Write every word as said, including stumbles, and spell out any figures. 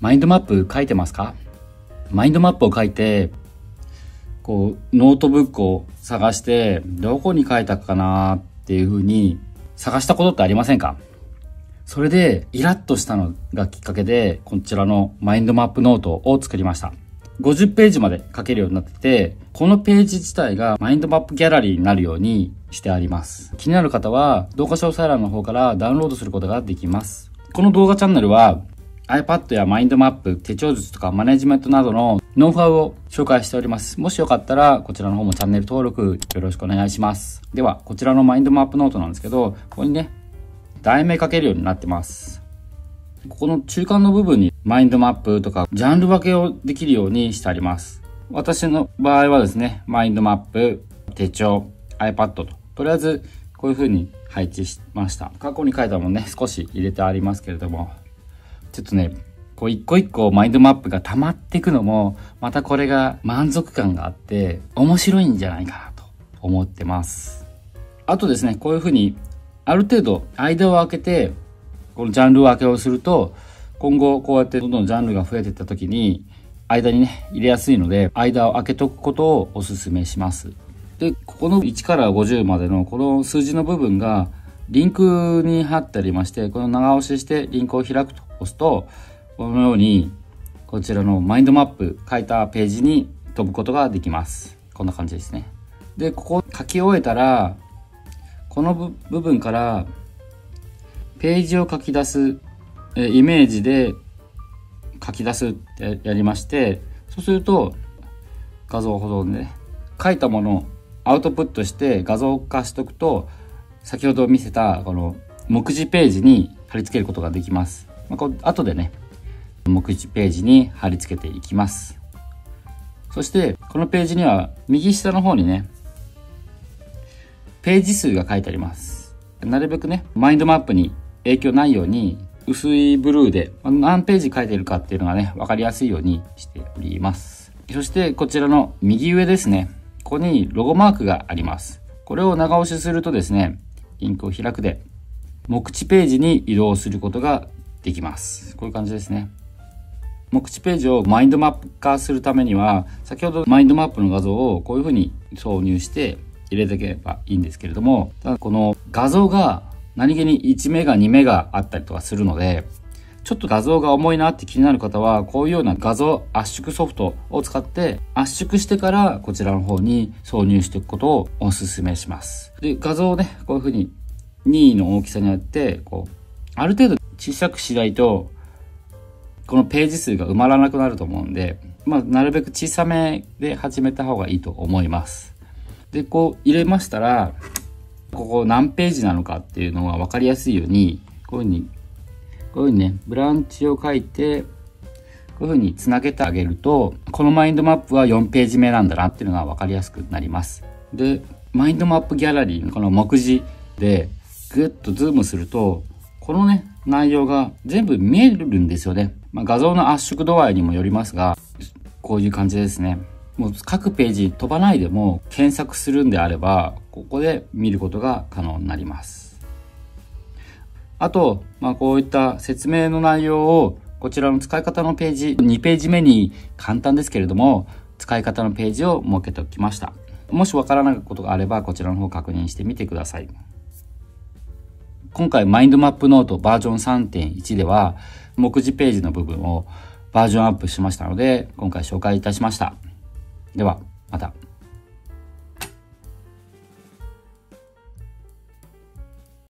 マインドマップ書いてますか？マインドマップを書いて、こう、ノートブックを探して、どこに書いたかなっていうふうに探したことってありませんか？それで、イラッとしたのがきっかけで、こちらのマインドマップノートを作りました。ごじゅっページまで書けるようになってて、このページ自体がマインドマップギャラリーになるようにしてあります。気になる方は動画詳細欄の方からダウンロードすることができます。この動画チャンネルは iPad やマインドマップ、手帳術とかマネジメントなどのノウハウを紹介しております。もしよかったらこちらの方もチャンネル登録よろしくお願いします。では、こちらのマインドマップノートなんですけど、ここにね、題名書けるようになってます。ここの中間の部分にマインドマップとかジャンル分けをできるようにしてあります。私の場合はですね、マインドマップ、手帳、iPad と、とりあえずこういう風に配置しました。過去に書いたものね、少し入れてありますけれども、ちょっとね、こう一個一個マインドマップが溜まっていくのも、またこれが満足感があって面白いんじゃないかなと思ってます。あとですね、こういう風にある程度間を空けて、このジャンル分けをすると、今後こうやってどんどんジャンルが増えていった時に、間にね、入れやすいので、間を空けとくことをお勧めします。で、ここのいちからごじゅうまでのこの数字の部分が、リンクに貼ってありまして、この長押ししてリンクを開くと押すと、このように、こちらのマインドマップ書いたページに飛ぶことができます。こんな感じですね。で、ここ書き終えたら、この部分から、ページを書き出す、えイメージで書き出すってやりまして、そうすると画像保存で、ね、書いたものをアウトプットして画像化しておくと、先ほど見せたこの目次ページに貼り付けることができます。まあ、こう後でね、目次ページに貼り付けていきます。そしてこのページには右下の方にね、ページ数が書いてあります。なるべくね、マインドマップに影響ないように薄いブルーで何ページ書いてるかっていうのがね、わかりやすいようにしております。そしてこちらの右上ですね、ここにロゴマークがあります。これを長押しするとですね、リンクを開くで目次ページに移動することができます。こういう感じですね。目次ページをマインドマップ化するためには、先ほどマインドマップの画像をこういうふうに挿入して入れていけばいいんですけれども、ただこの画像が何気にいちメガにメガあったりとかするので、ちょっと画像が重いなって気になる方は、こういうような画像圧縮ソフトを使って圧縮してからこちらの方に挿入していくことをお勧めします。で、画像をね、こういうふうに任意の大きさにやって、こう、ある程度小さくしないと、このページ数が埋まらなくなると思うんで、まあ、なるべく小さめで始めた方がいいと思います。で、こう入れましたら、ここ何ページなのかっていうのが分かりやすいように、こういうふうに、こういうふうにね、ブランチを書いて、こういうふうにつなげてあげると、このマインドマップはよんページ目なんだなっていうのが分かりやすくなります。で、マインドマップギャラリーのこの目次でグッとズームすると、このね、内容が全部見えるんですよね。まあ、画像の圧縮度合いにもよりますが、こういう感じですね。もう各ページ飛ばないでも検索するんであれば、ここで見ることが可能になります。あと、まあ、こういった説明の内容をこちらの使い方のページ、にページ目に簡単ですけれども、使い方のページを設けておきました。もしわからないことがあれば、こちらの方確認してみてください。今回マインドマップノートバージョン さんてんいち では、目次ページの部分をバージョンアップしましたので、今回紹介いたしました。では、また。